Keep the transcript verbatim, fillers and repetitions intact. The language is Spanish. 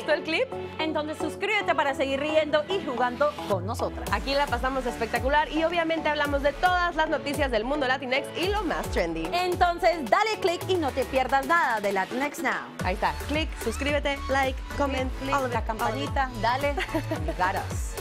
gustó el clip? Entonces suscríbete para seguir riendo y jugando con nosotras. Aquí la pasamos espectacular y obviamente hablamos de todas las noticias del mundo Latinx y lo más trendy. Entonces dale click y no te pierdas nada de Latinx Now. Ahí está, click, suscríbete, like, comment, Click, all of it, la all of it. campanita, dale. You got us.